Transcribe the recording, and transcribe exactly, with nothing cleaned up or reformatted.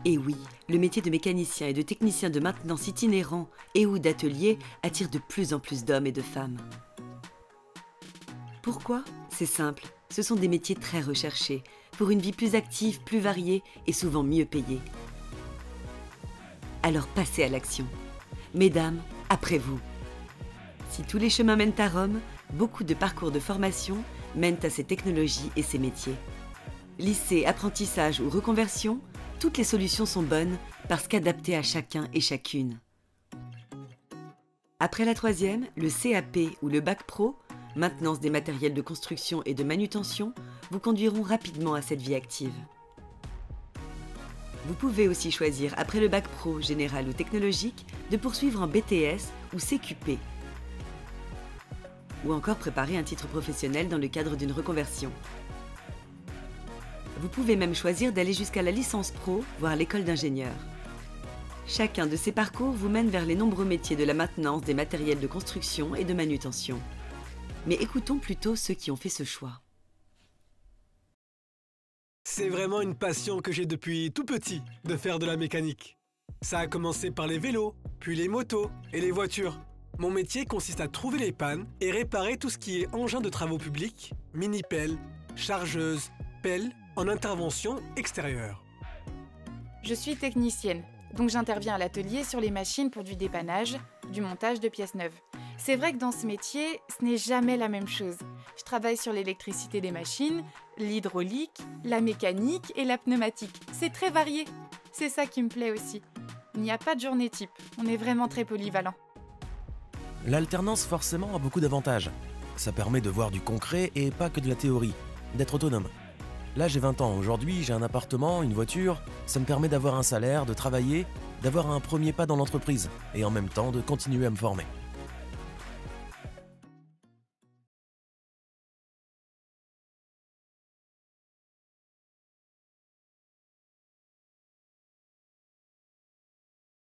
Et oui, le métier de mécanicien et de technicien de maintenance itinérant et ou d'atelier attire de plus en plus d'hommes et de femmes. Pourquoi? C'est simple, ce sont des métiers très recherchés, pour une vie plus active, plus variée et souvent mieux payée. Alors passez à l'action. Mesdames, après vous. Si tous les chemins mènent à Rome, beaucoup de parcours de formation mènent à ces technologies et ces métiers. Lycée, apprentissage ou reconversion, toutes les solutions sont bonnes parce qu'adaptées à chacun et chacune. Après la troisième, le C A P ou le bac pro, maintenance des matériels de construction et de manutention, vous conduiront rapidement à cette vie active. Vous pouvez aussi choisir, après le bac pro, général ou technologique, de poursuivre en B T S ou C Q P, ou encore préparer un titre professionnel dans le cadre d'une reconversion. Vous pouvez même choisir d'aller jusqu'à la licence pro, voire l'école d'ingénieur. Chacun de ces parcours vous mène vers les nombreux métiers de la maintenance des matériels de construction et de manutention. Mais écoutons plutôt ceux qui ont fait ce choix. C'est vraiment une passion que j'ai depuis tout petit, de faire de la mécanique. Ça a commencé par les vélos, puis les motos et les voitures. Mon métier consiste à trouver les pannes et réparer tout ce qui est engin de travaux publics, mini-pelles, chargeuses, pelles, en intervention extérieure. Je suis technicienne, donc j'interviens à l'atelier sur les machines pour du dépannage, du montage de pièces neuves. C'est vrai que dans ce métier, ce n'est jamais la même chose. Je travaille sur l'électricité des machines, l'hydraulique, la mécanique et la pneumatique. C'est très varié. C'est ça qui me plaît aussi. Il n'y a pas de journée type, on est vraiment très polyvalent. L'alternance forcément a beaucoup d'avantages. Ça permet de voir du concret et pas que de la théorie, d'être autonome. Là j'ai vingt ans, aujourd'hui j'ai un appartement, une voiture, ça me permet d'avoir un salaire, de travailler, d'avoir un premier pas dans l'entreprise et en même temps de continuer à me former.